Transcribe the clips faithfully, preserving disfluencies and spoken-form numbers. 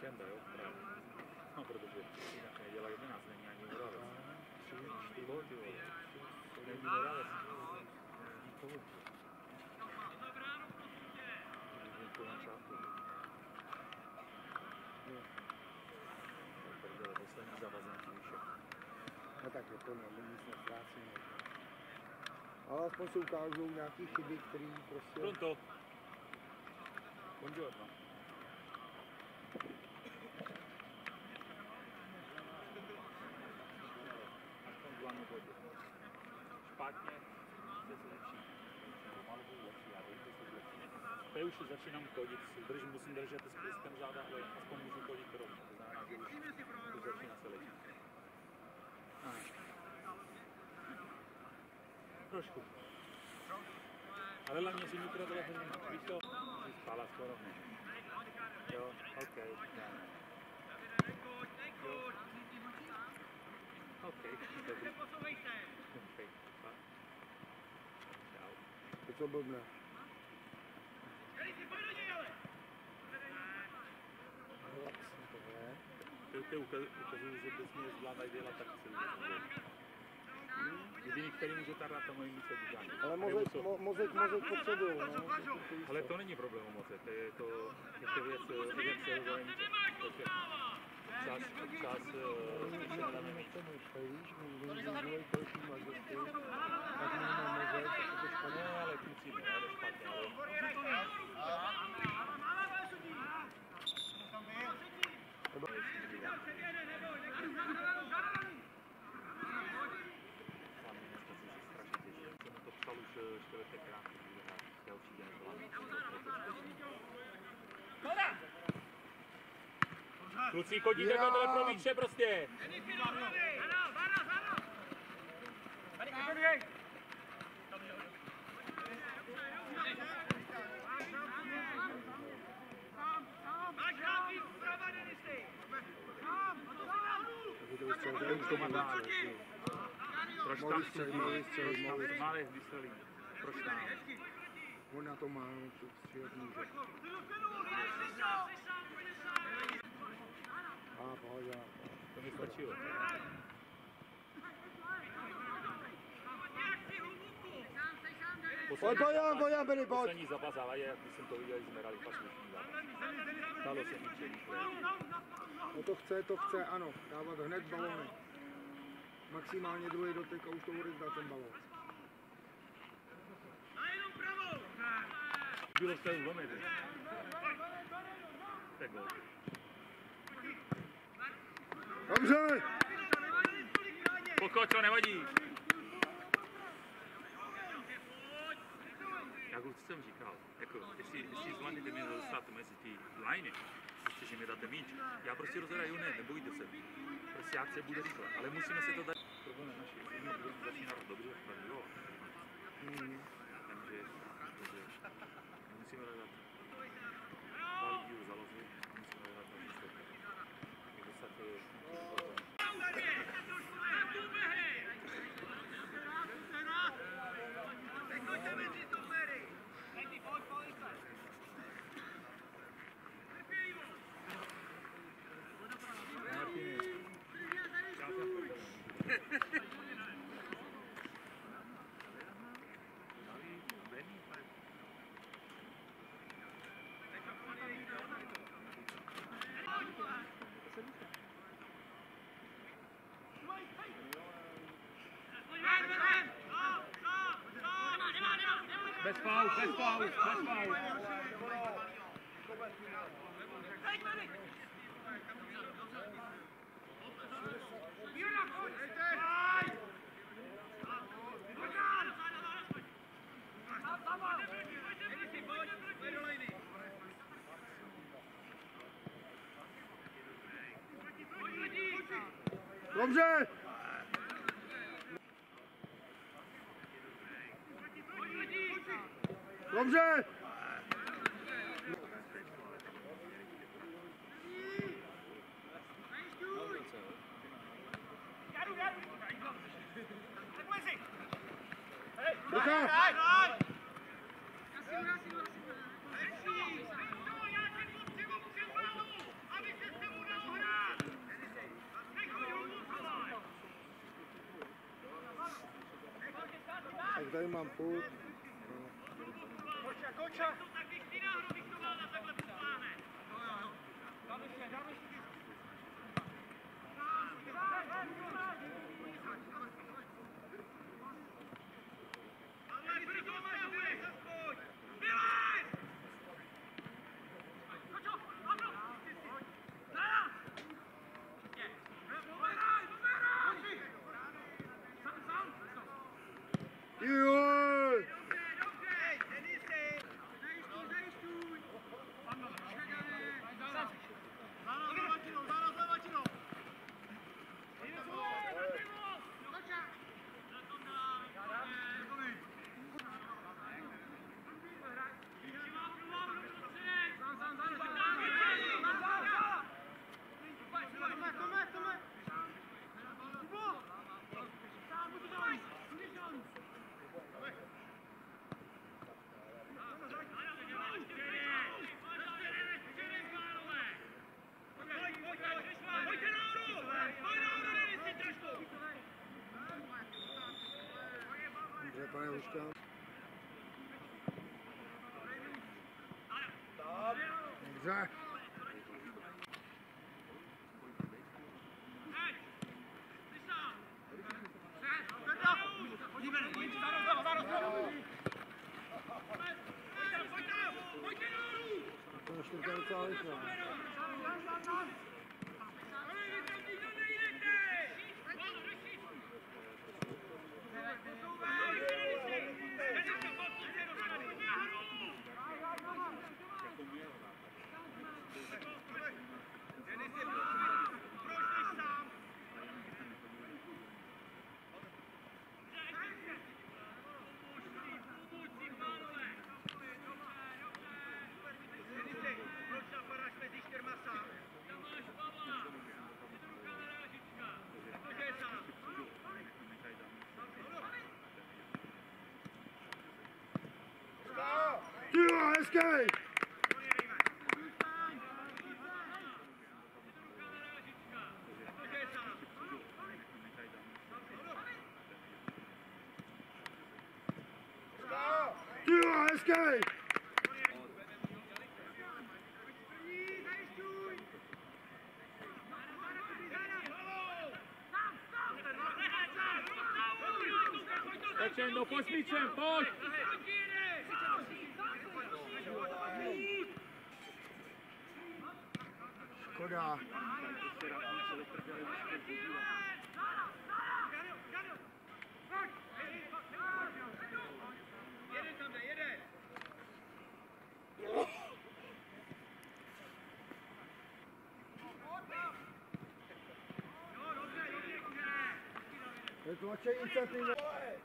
víkenda, jo, právě. No, protože jinak nedělá jedenáct, není ani Moravec. Tři, čtyři, ty vole. Není Moravec. Nikoho. To na částku. Prdele, poslední zavazanky už je. No tak je to, no, nic nestrácíme. Ale aspoň se ukážou nějaký chyby, které prostě... Pronto. Buongiorno. Aspoň dlanou vodě. Špatně, zde se lepší. Pomalu budu lepší, já vím, že se lepší. Teď už začínám chodit, drž, musím držet s prstem záda, ale aspoň můžu chodit rovně. To znamená, že už, už začíná se lepší. Trošku. Ale hlavně si mikro telefon, víš to? Jsi spala skoro. Jo, ok, já. Jo. Ok, dobrý. Ok, fakt. Čau. To co blbne? Ty, ty ukazují, že bys měl zvládat dělat tak celý. Jediný, který může tardat, to mají muset dělat. Ale mozek, mo, mozek, mozek potřebují, no. Ale to není problém o mozek, to je to, je to věc, věc celého čas, čas, když se nedáme mít. Ne, ale kluci ne, ale špatně, ale... Kluci, chodíte do tohle pro míče prostě! Proč tam střílí? Mále vystřelí. Proč tam? On na to má, no, co střílet může. A pohodě. To mi stačilo. Pojď, pojď, pojď, pojď, pojď. Poslední zápas, ale jak jsem to viděl, jsme hrali fakt slušný zápas. Stalo se mi čelí. No to chce, to chce, ano, dávat hned balony. Maximálně druhý dotek a už to odevzdá ten balón. Bylo se zlomit. Tak gol. Dobře! Pokoj, co nevadí. Jak už jsem říkal, jako, jestli, jestli zvládnete mě dostat mezi ty liney, prostě, že mi dáte míč, já prostě rozhraju ne, nebojte se. Prostě akce bude rychle, ale musíme se to dát. Problém je naši, jestli budeme začínat dobře, tak jo. Mm. Takže, takže musíme hledat pár díl založit, musíme hledat na výsledky. Jak dostat Bez faul, bez faul, bez faul. Dobře! Dobře! Ruka! Aby se Tak tady mám půl. Koča, koča! Taky čtyři náhodou, když to vláda takhle posláne. No jo, jo. Dáme ještě, dáme ještě. Joj! Dobře, pane Huška. Dobře. To ještě to docela rychle. Jo, hezký! Jo, hezký! Očendo, pojď s míčem, pojď! Škoda. Je to vaše iniciativa.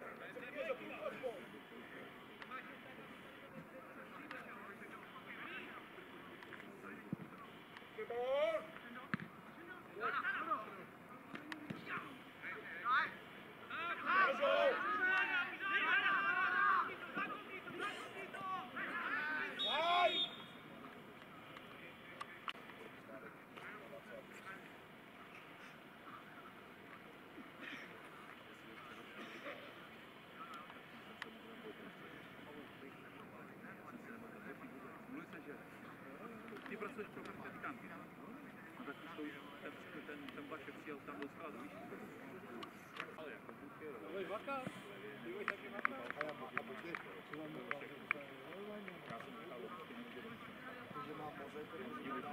Ty pracuješ pro kapitánky. No tak to už ten, ten, ten Bašek přijel tam do skladu, víš? Ale jako buchero. Ale vaka? Ty vůj taky vaka? Ale vaka, počkej. Já jsem nechal určitě nemůže být. Protože má moře, který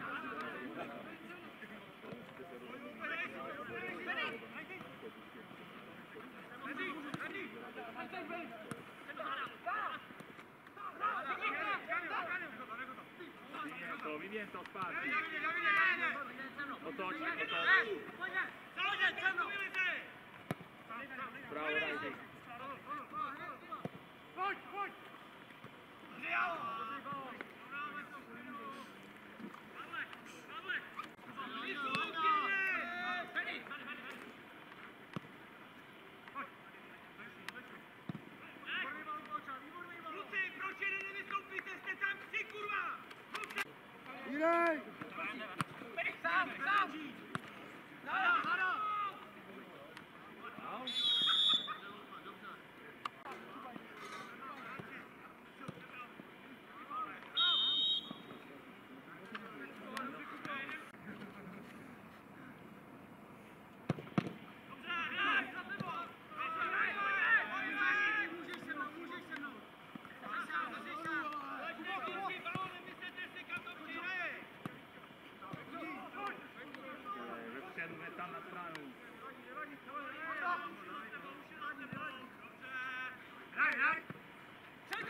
to, vyvěn to zpátky. Otoč, otoč. Bravo, Rajdy. Pojď, pojď! Jirej! Sám, sám! Hada, hada!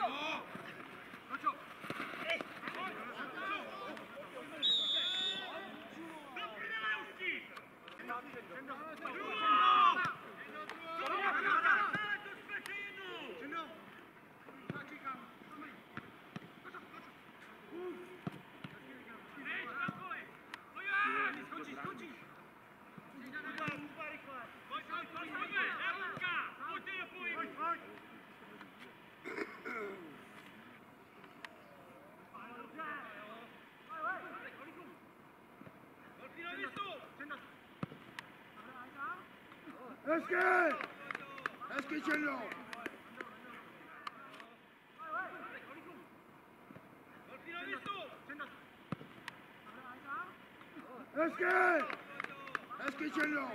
Hezky! Hezky, Černo! Hezky! Hezky, Černo!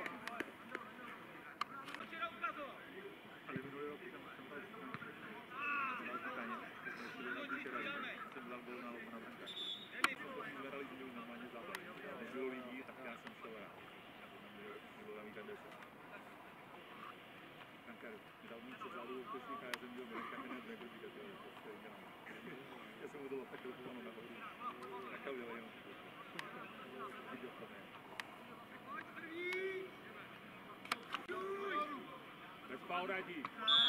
Bez pauradí.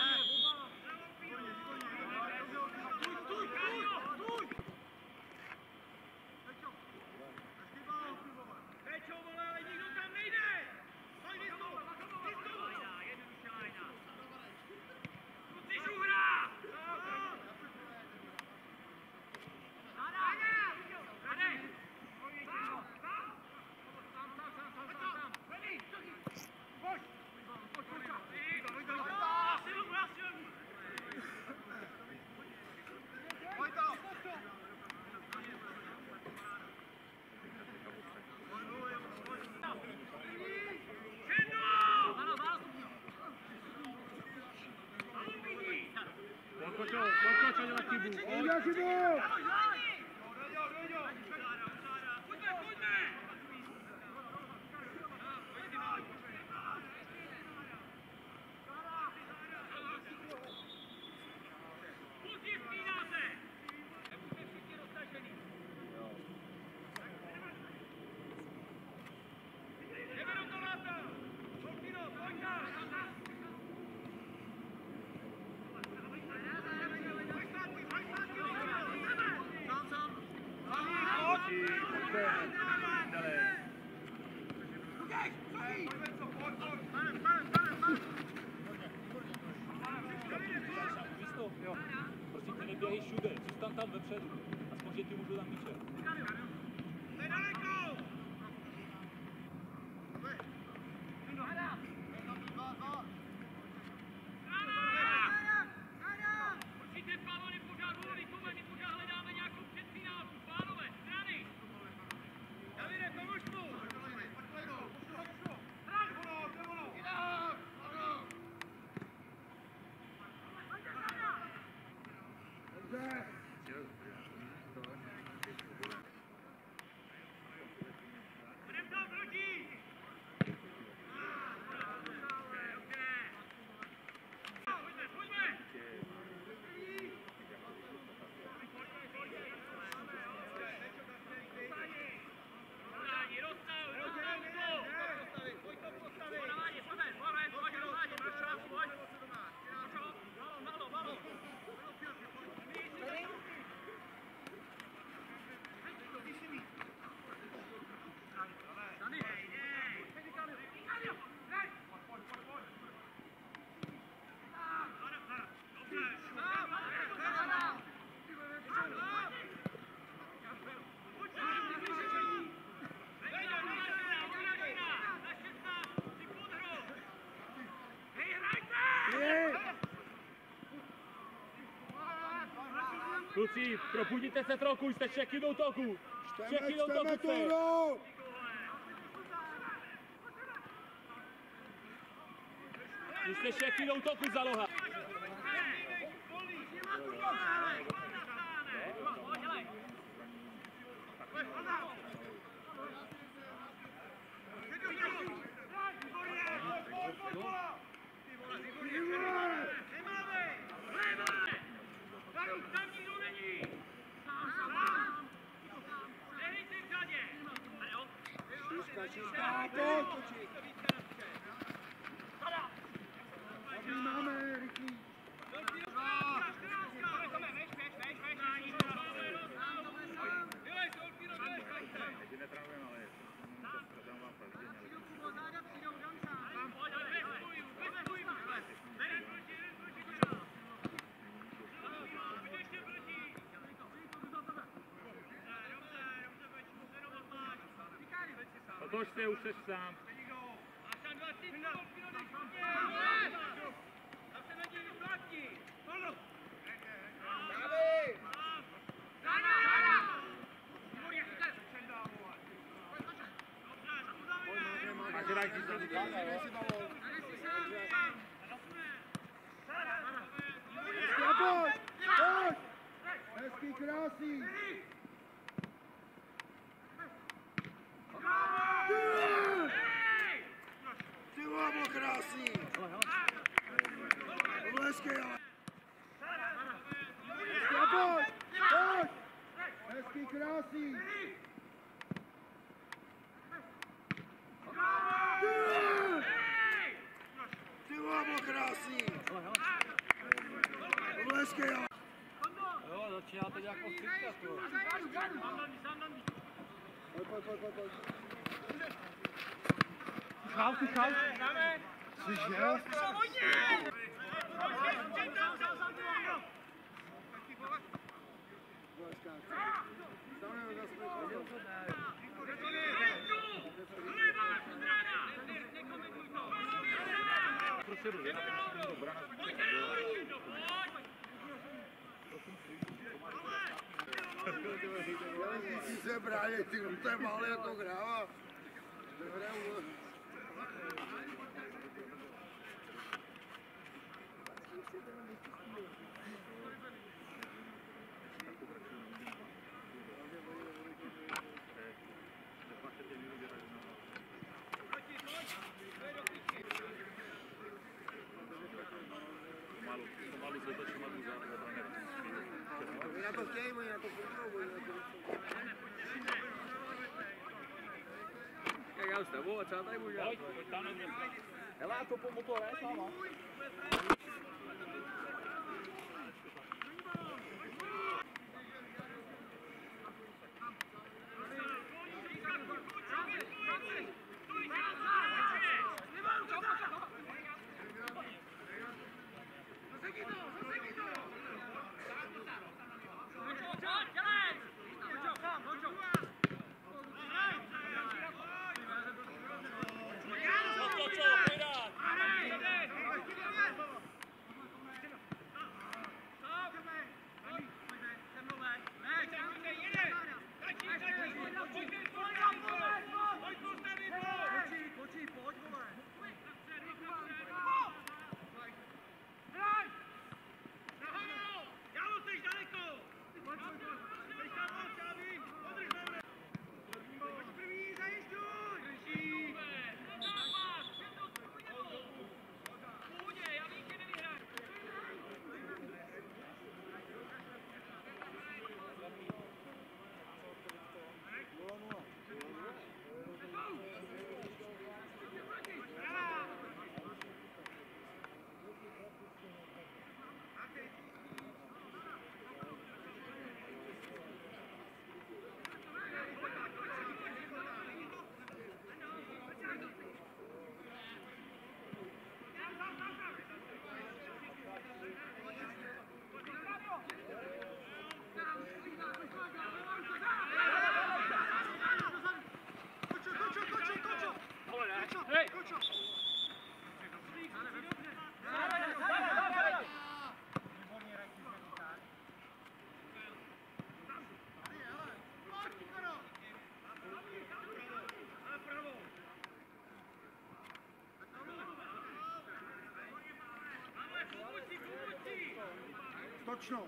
Ojde, chybu! Jo, prosím tě, neběhej všude, zůstan tam vepředu, aspoň, že ti můžu tam míče. Kluci, probudíte se trochu, jste třetí do útoku. Třetí do útoku jste. Vy jste třetí do útoku, záloha. pojď! Dobrý, máme, rychlý. Ty netravujeme, ale dám vám praviděně. Otočte, už jsi sám. Máš rád, když se vypadá, jo? Pojď, pojď! Hezký, krásný! Ty vole, bylo krásný! To bylo hezký, ale... Pojď, pojď! Hezký, krásný! Ty vole, bylo krásný! To bylo hezký, ale... Jo, začíná to nějak ostříkat, jo. Pojď, pojď, pojď, pojď, pojď. Chál, ty chál. Jsi žel? Prostě jdu, já jsem dobrá na Musí se bránit, ty to je málo jako hráva. Pomalu, pomalu se točí, pomalu zabraně. Já to chtějí, oni na to potřebují. Jak já s tebou, a třeba tady budu dělat. Pojď, pojď tam na mě. Hele, a to po motore, sama. Točnou.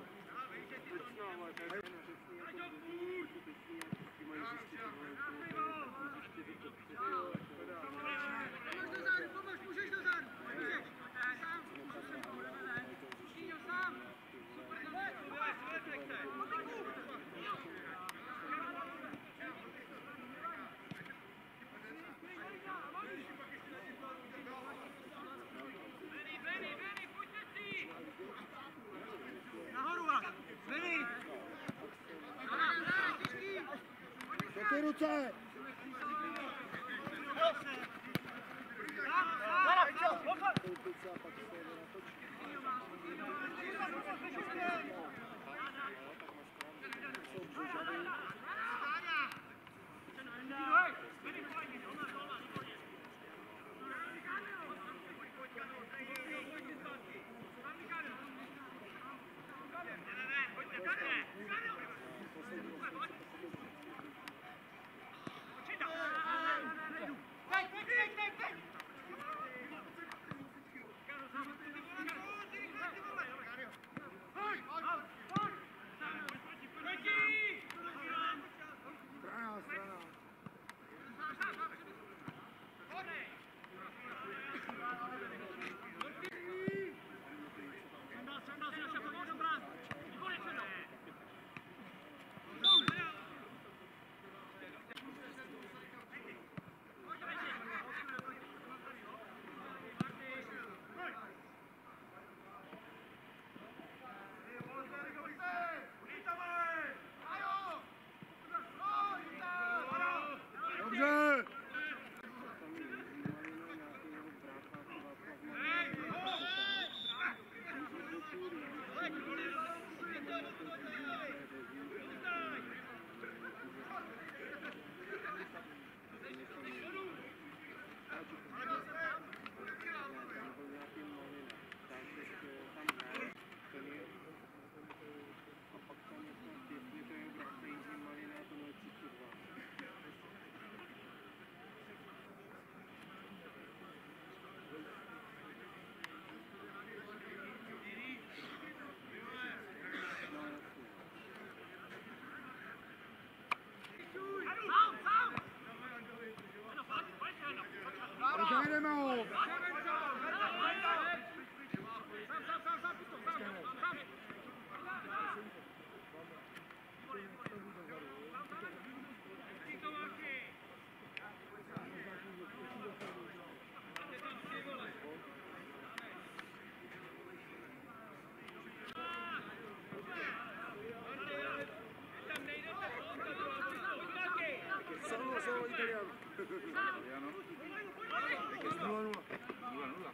Do ty ruce! Koupice a pak se jde natočit. Jsou břižavý. Strana, strana. Dobře! Zajedeme ho! Solo, solo italiano. Italiano? nula nula. nula nula.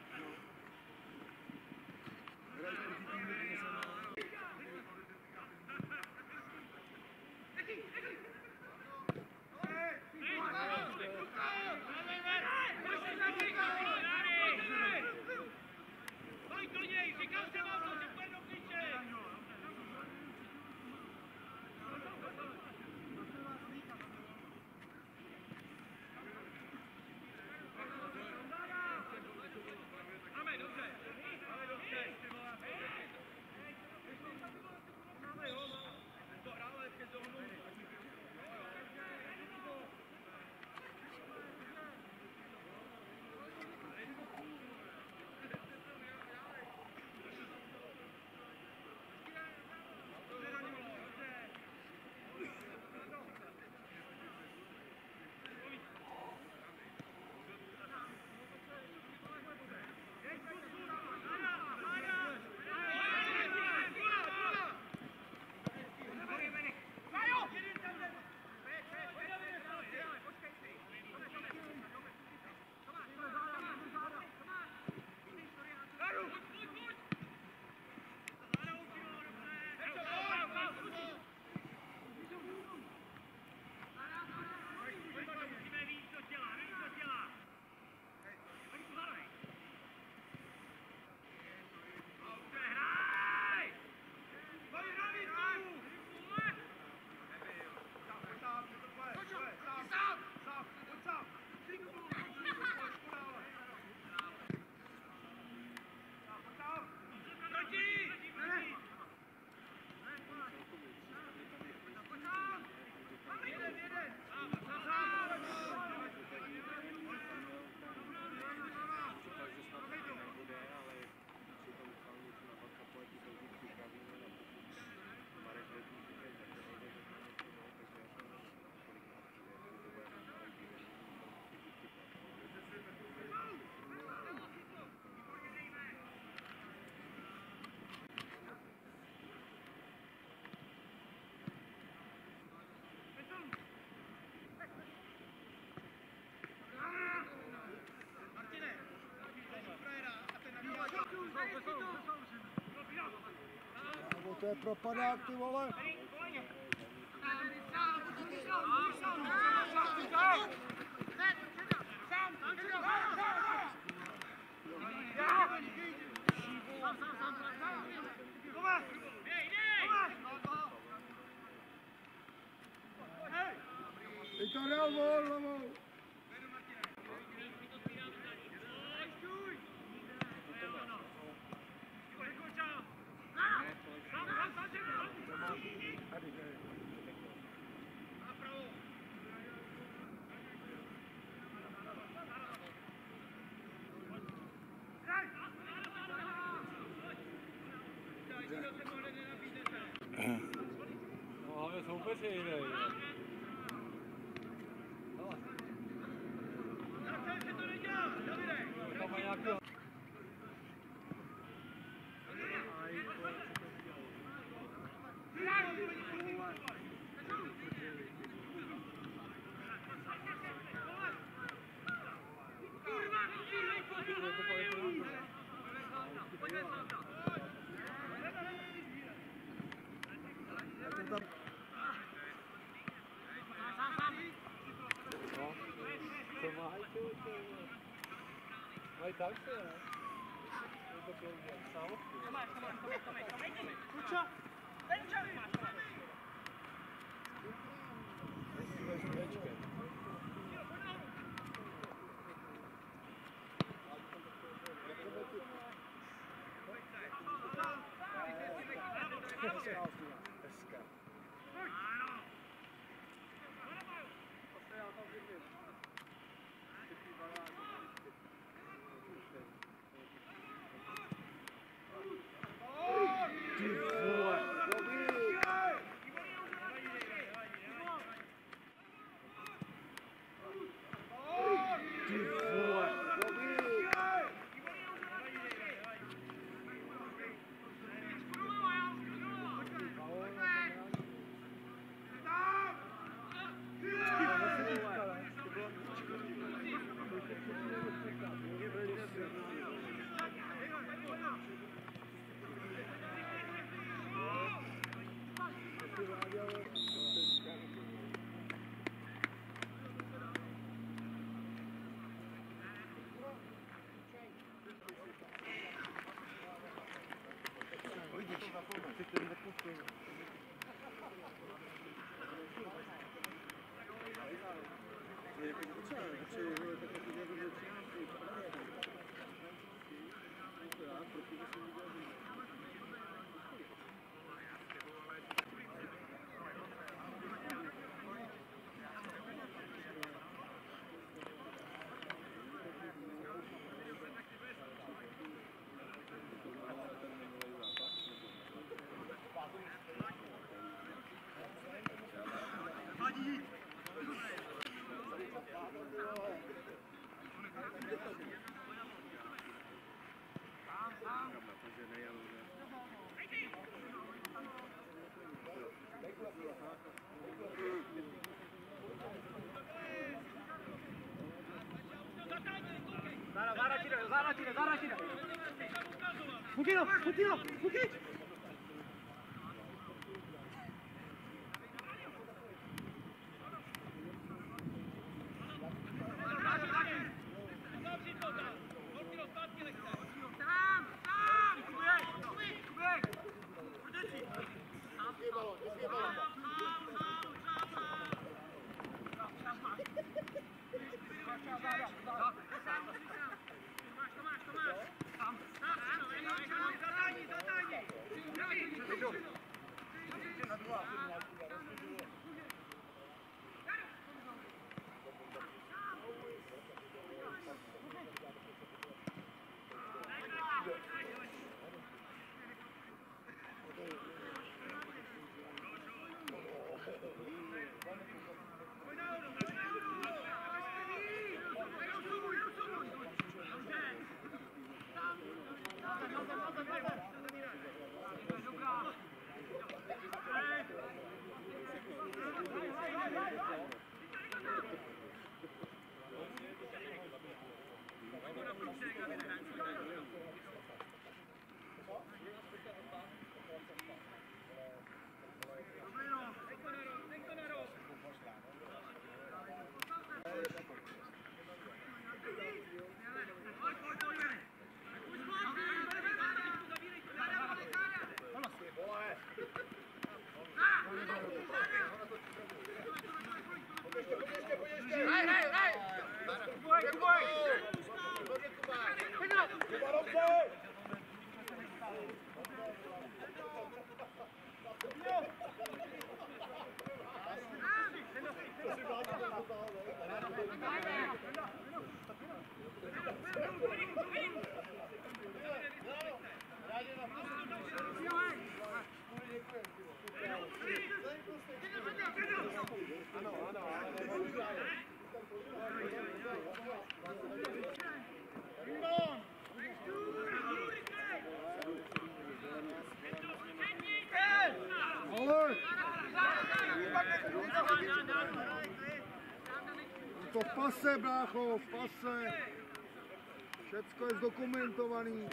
to je propadák, ty vole. Teď to hrál vol, hlavou. No, hlavně soupeři jiný. Tam má nějakého... Mají tak se, ne? Je to pro sálovku. Tomáš, Tomáš, Tomáš, Tomáš, Tomáš, Tomáš. Kuča! Ten čas máš, Tomáš. Zara, Zara tira, Zara tira, Zara tira. Poquito, poquito, poquito. To v pase, brácho, v pase. Všecko je zdokumentovaný.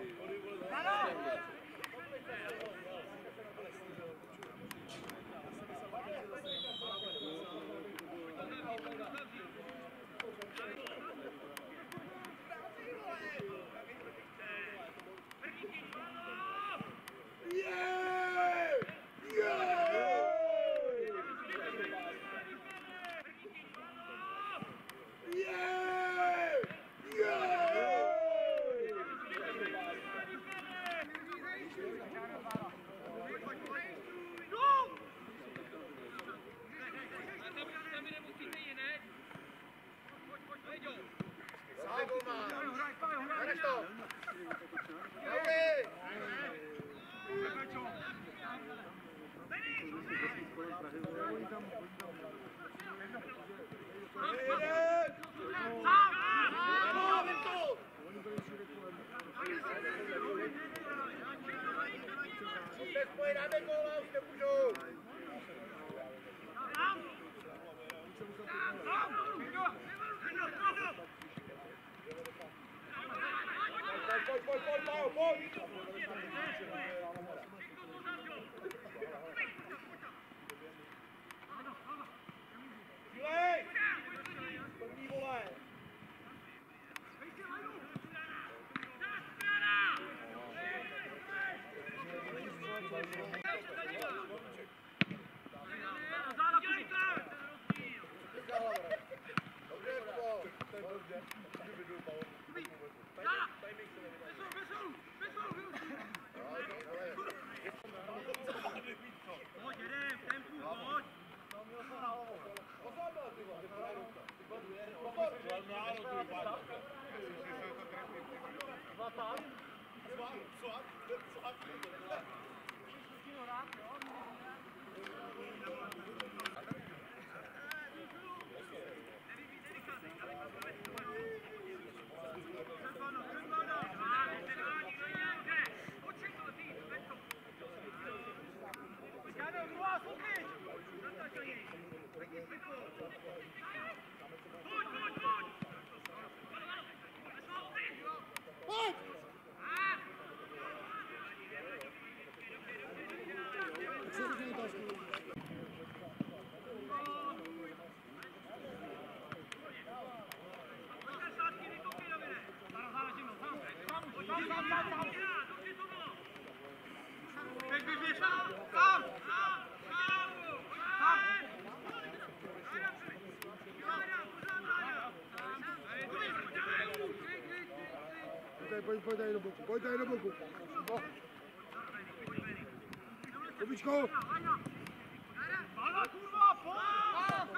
Pojď, pojď tady do boku, pojď tady do boku. Kubičko! Hala, kurva, pojď!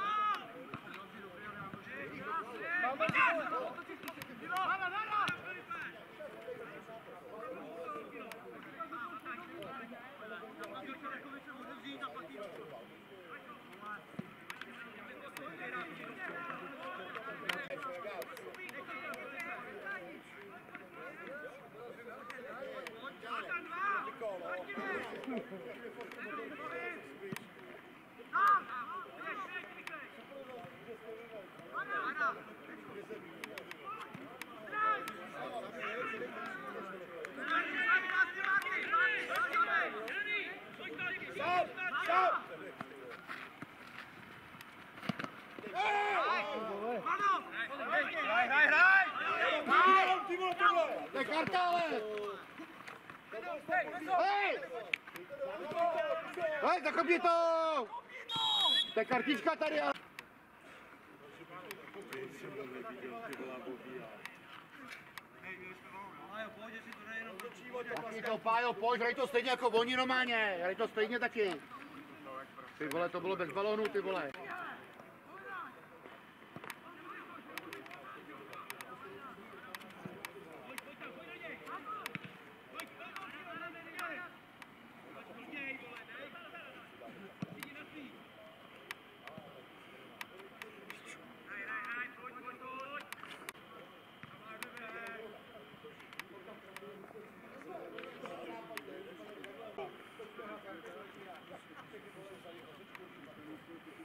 Hala, hala! To je karta, ale! Hej! Hej, zakopni to! To je kartička tady, ale... Taky to, Pájo, pojď, hraj to stejně jako oni normálně, hraj to stejně taky. Ty vole, to bylo bez balónu, ty vole. Thank you.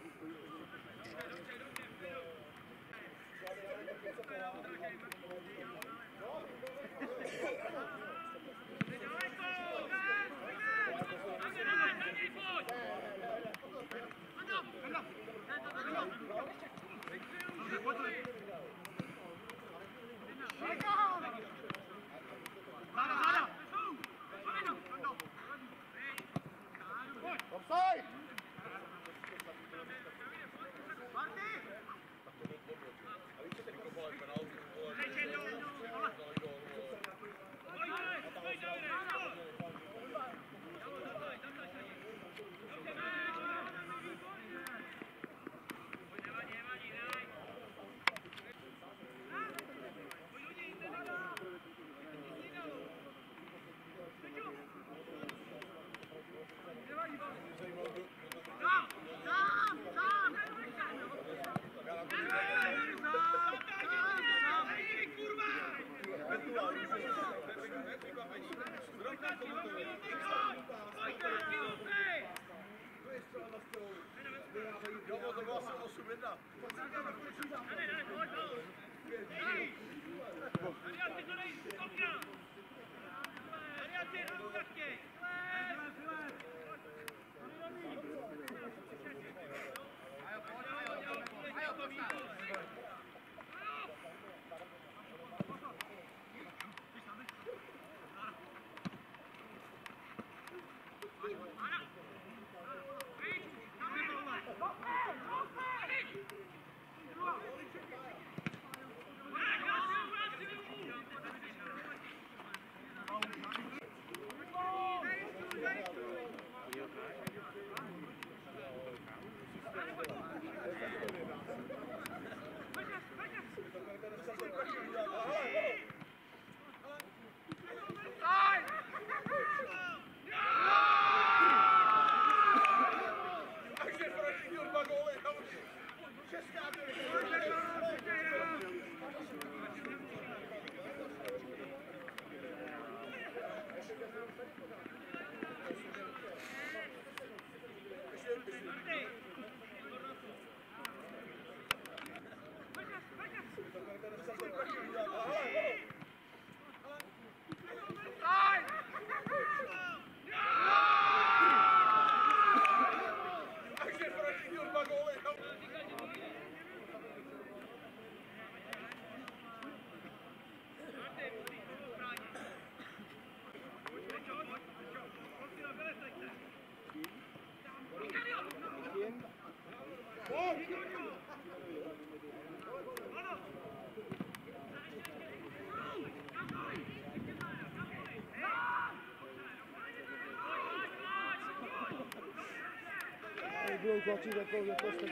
Budou tlačit jako, jako stačí.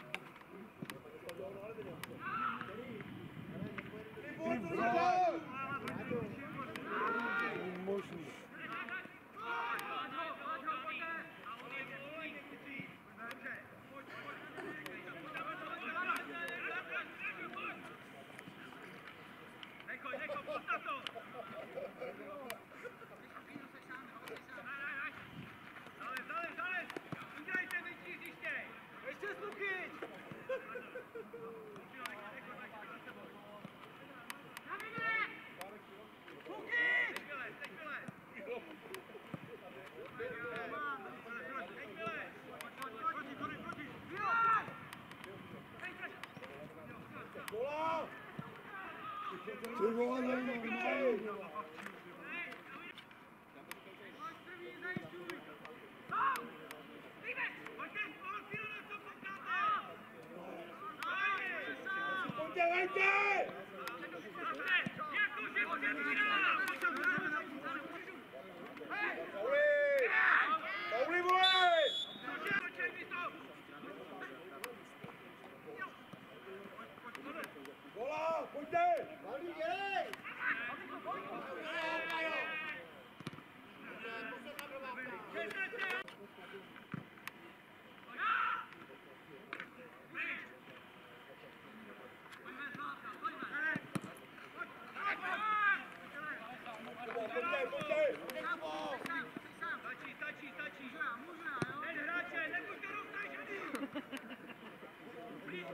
Možný. Ty vole, normálně. Dělejte! Pauli! Pauli, vole! Vola, pojďte! Pauli, dělej!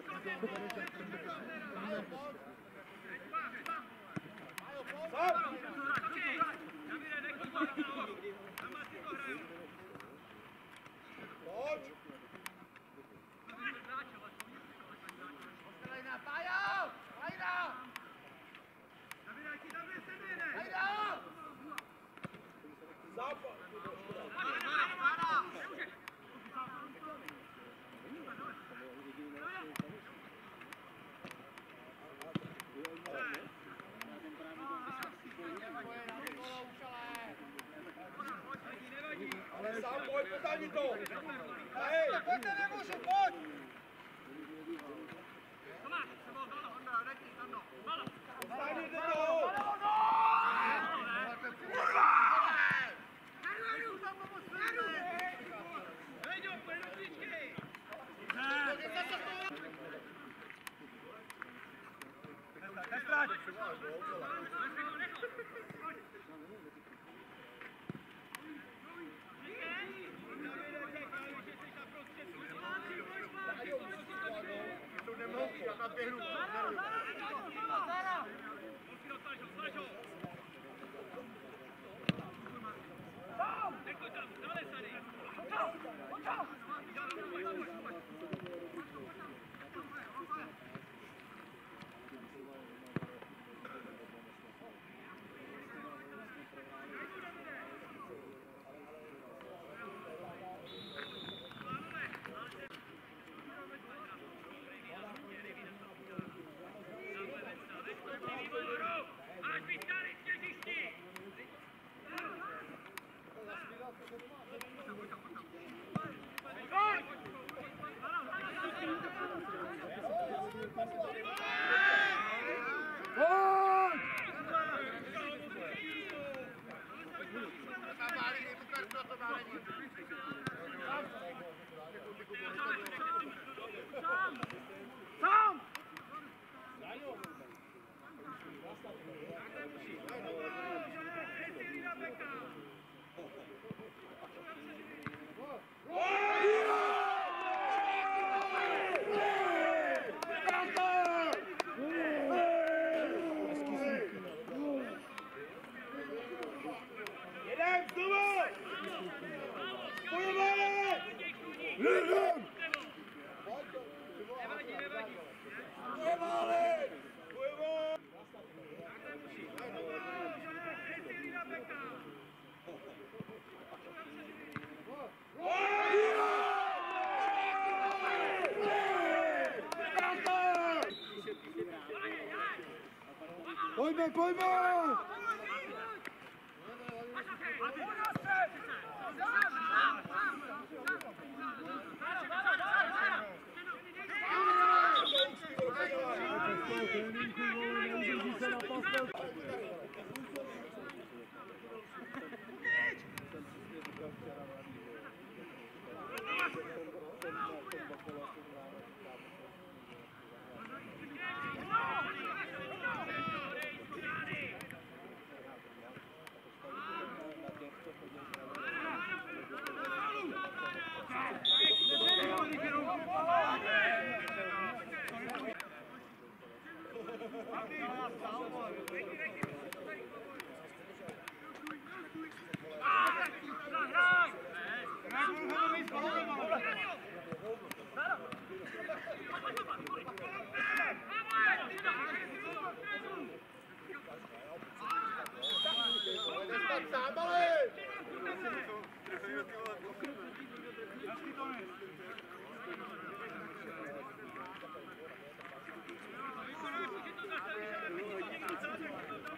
Sám pojď, potáhni to! Hej, pojďte, nemůžu, pojď! Potáhněte to! Pojďme, pojďme! Thank you.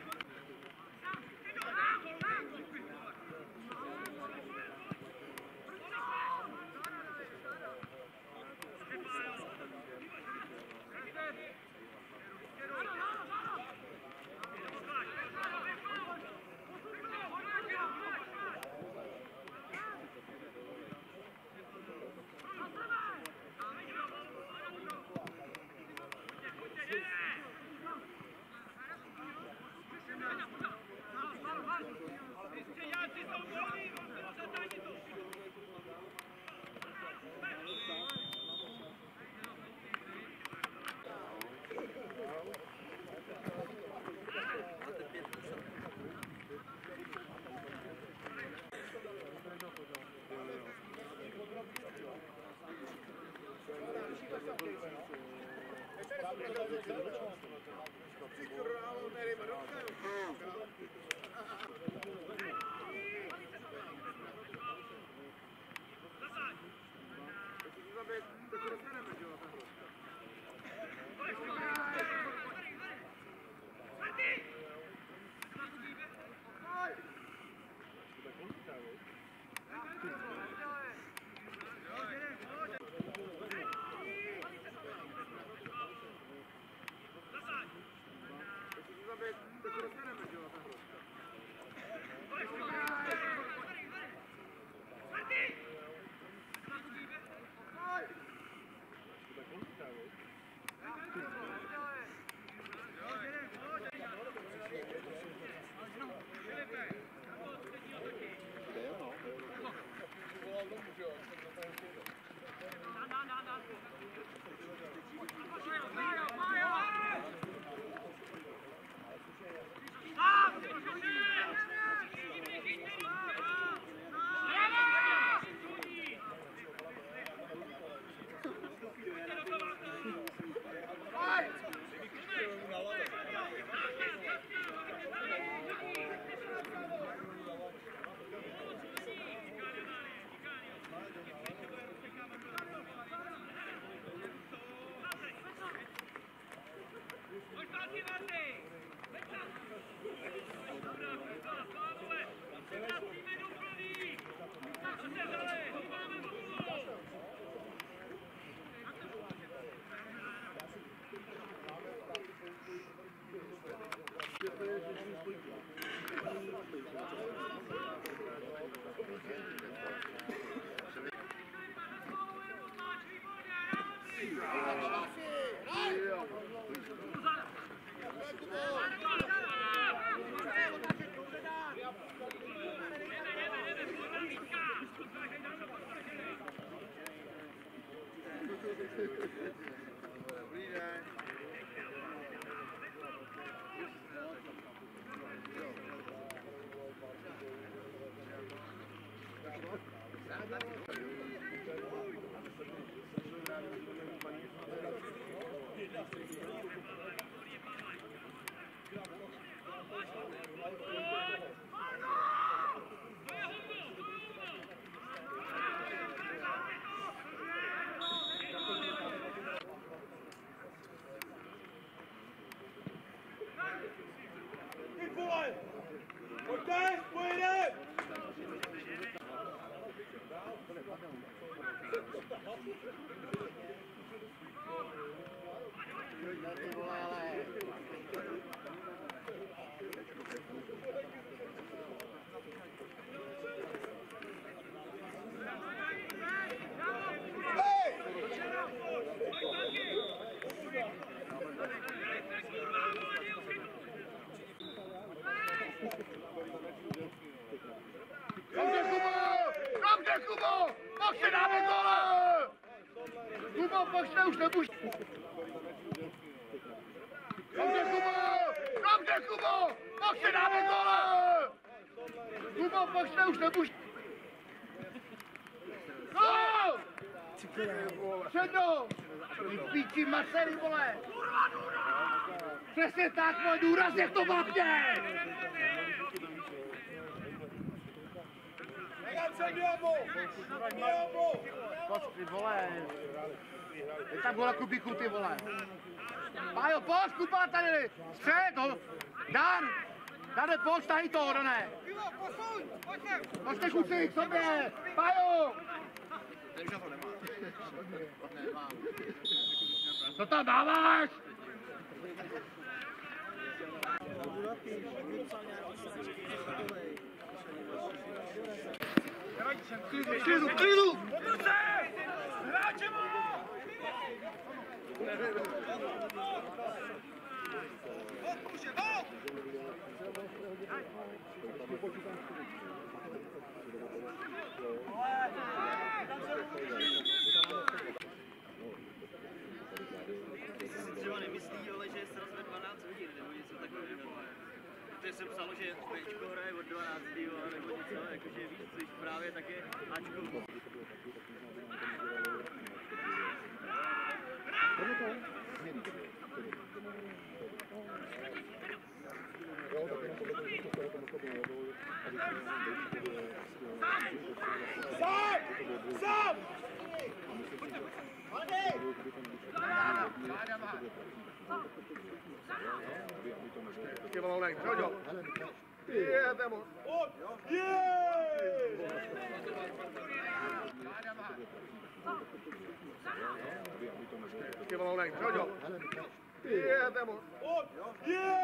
Přesně tak, můj důraz, jak to má mě! Ty vole, je tam gola Kubiku, ty vole. Pájo, pojď, kupa tady, střed, ho, Dan, Dane, pojď, tahy to, Dané. Pojďte kluci, k sobě, Pájo. Co tam dáváš? Klidu, klidu! Hráče má! Odpuště, bok! Ty jsi si třeba nemyslí, ale že se rozve dvanáct hodin, nebo něco takového. Protože jsem psal, že Bčko hraje od dvanácti nebo něco, jakože víš, což právě také Ačko. Sám! Sám! Ještě Balounek, Řoďo. Je, Demo. Je! Ještě Balounek, Řoďo. Je, Demo. Je!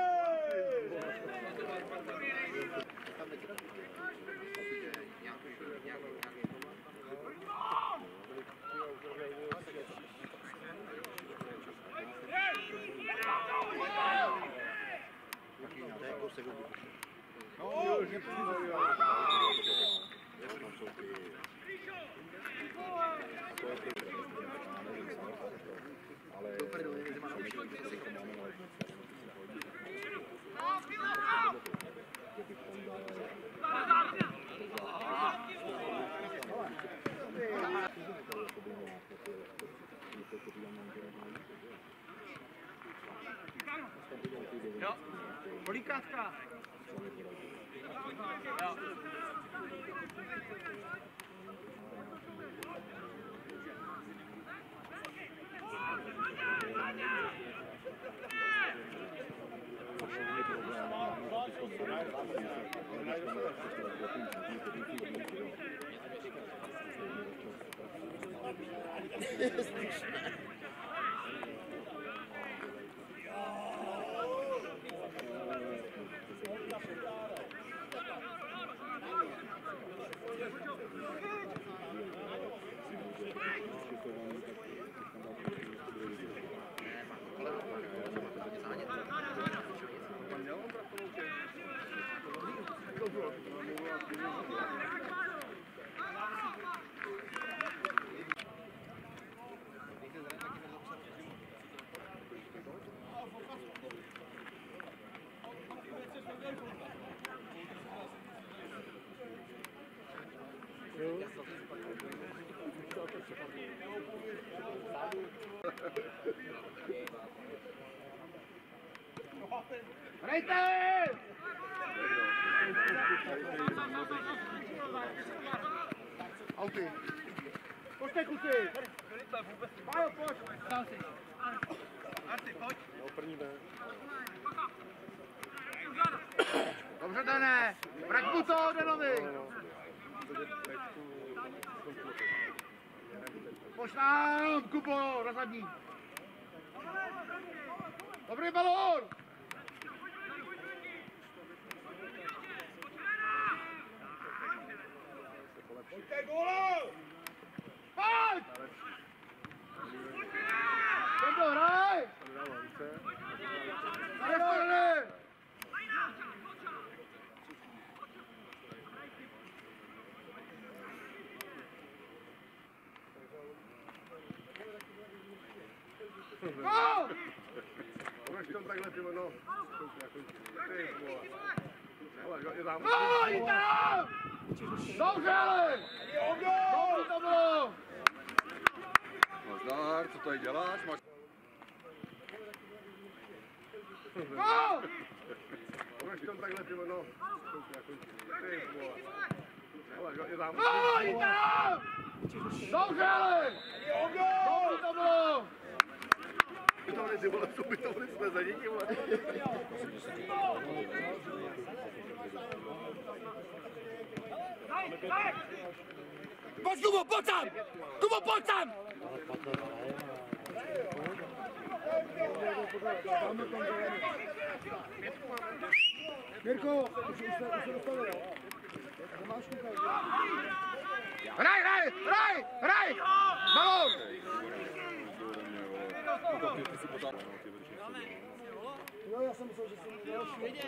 Jo, kolikátka? Jo. Hrajte! Auty. Pojďte, kluci! Pájo, pojď! Arty, pojď! No, první ne. Dobře, Dané! Vrať mu to, Danovi! Pojď tam, Kubo, na zadní! Dobrý balón! Pojďte, gólo! Pojď! Pojď, hraj! Hraj! Go! Budeš tam takhle, ty no. Ty vole. Hele, je tam. No, jdi tam! Dobře, ale! Dobře to bylo! Nazdar, co tady děláš? Máš... Go! Budeš tam takhle, ty no. Ty vole. Hele, je tam. No, jdi tam! Dobře, ale! Dobře to bylo! Ubytovny, ty vole, jsou ubytovny, jsme za děti, vole. Pojď, Kubo, pojď tam! Kubo, pojď tam! Mirko, už se dostavil, jo? Nemáš koukat. Hraj, hraj, hraj, hraj! Balón! Jo, já jsem myslel, že jsem další.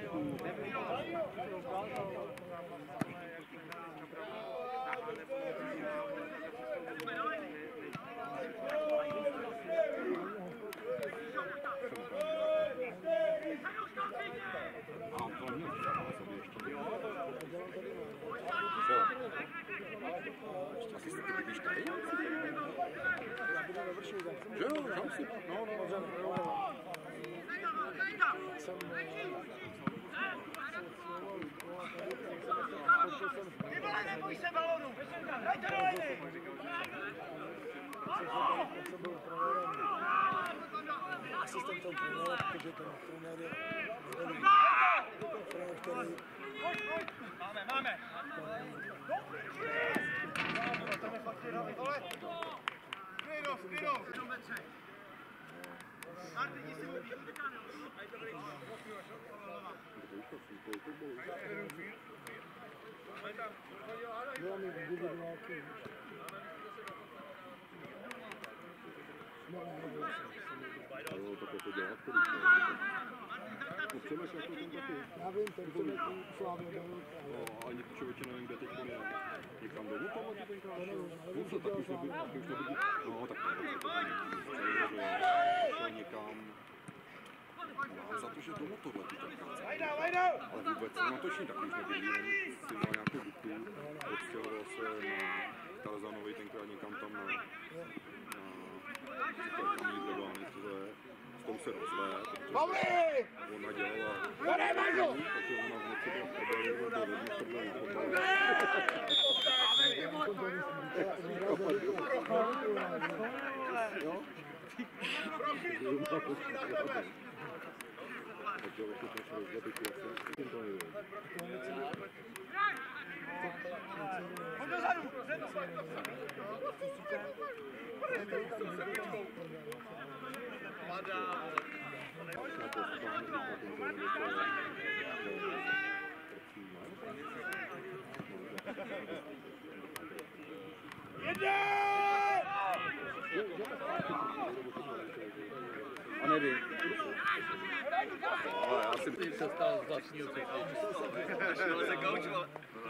Asi si ty vidíš tady? Že jo, že si. No, no, dobře, no. Jsem... Ty vole, neboj se balónu! Hrajte do ledy! jak jsem byl trenérem, asistentem trenéra, protože ten trenér je nedělý. Trenér, který... Máme, máme! Skrydo, skrydo! Marty, jdi si můj. Byla mi v Google nějaký. Jo, tak jako dělat to no, Přemeš jako ten taky. Já vím, ten Přemek Slávě byl. No, ani člověče nevím, kde teď je. Někam dolů tam leti tenkrát šel? No, co, tak už nebyl, tak už nebyl. No, tak šel někam. No, za to, že domů tohle tu tenkrát. Ale vůbec se natočí, tak už nebyl. Si dal nějakou buku, odstěhoval se na Tarzanovej tenkrát někam tam na... Říkal, tam jít do Vány, tohle. S tou se rozvé, protože ona dělala takže ona v noci byla v problému, do rodní problému takže vlastně to šlo rozlepit, jak jsem tím to nevím. Pojď dozadu! Padá! Jede! A nevím. Ale já si se stal z vlastního cyklu. Ale se gaučoval.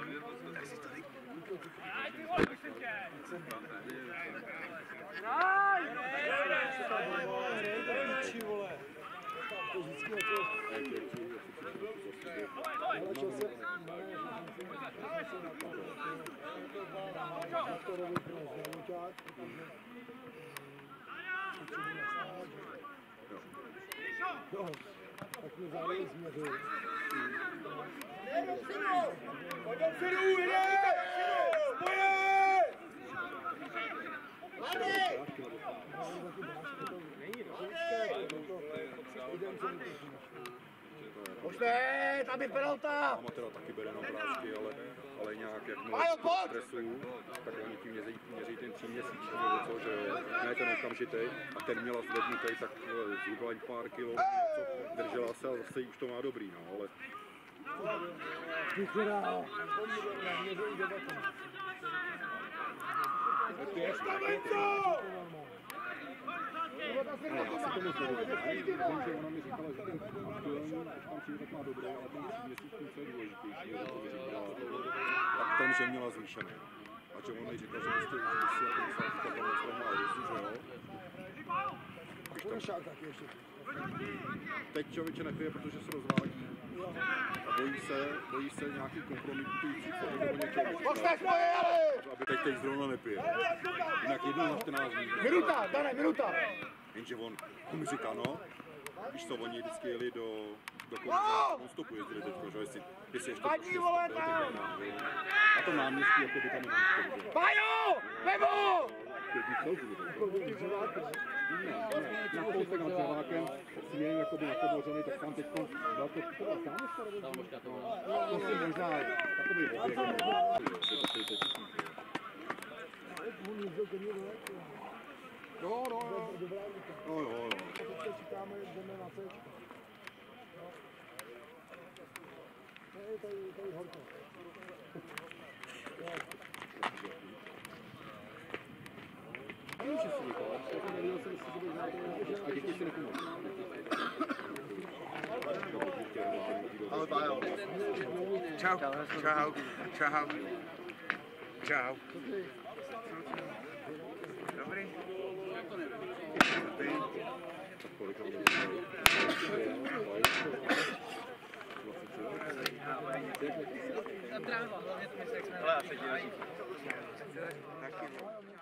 Jo, tak mi zároveň změřil. Pojď dopředu, jde! Spoje! Hlavně! Pojďte, tam je penalta! Máma teda taky bere na brášky, ale, ale nějak jak moc stresu, tak oni tím měří, měří ten tříměsíční nebo co, že ne ten okamžitý a ten měla zvednutý, tak zhruba jen pár kilo, co držela se a zase už to má dobrý, no, ale... No, já si to myslím, že ona mi říkala, že ten aktuální, až tam přijde, tak má dobré, ale ten tříměsíční, co je důležitější, že to mi říkala, tak ten, že měla zvýšený. A že ona jí říkala, že prostě už si jako musela říkat, tam vlastně má rozu, že jo? Když tam... Teď člověče nepije, protože se rozvádí. A bojí se, bojí se nějaký kompromitující fory nebo něčeho. Aby teď teď zrovna nepije. Jinak jednou na čtrnáct dní. Minuta, Dane, minuta! Jenže on, on mi říká, no, víš co, oni vždycky jeli do, do konce, on stopu jezdili teďko, že jestli, jestli ještě pošli na tom náměstí, jako by tam nebyl. Pájo! Nebo! Na kousek nad Řevákem, směrem jakoby na Kobořany, tak tam teď dal to třeba sámoška, nebo? Sámoška to má. To si možná takový objekt. Jo, no, jo. Jo, jo, jo. Teď čekáme, jdeme na C. Ne, tady, tady horko. Víš, že si říkal, ale nevěděl jsem, jestli to znáte, a děti si nepomohli. Čau, čau, čau. Čau. Dobrý. Tak kolik tam Ale já se dívat. Taky.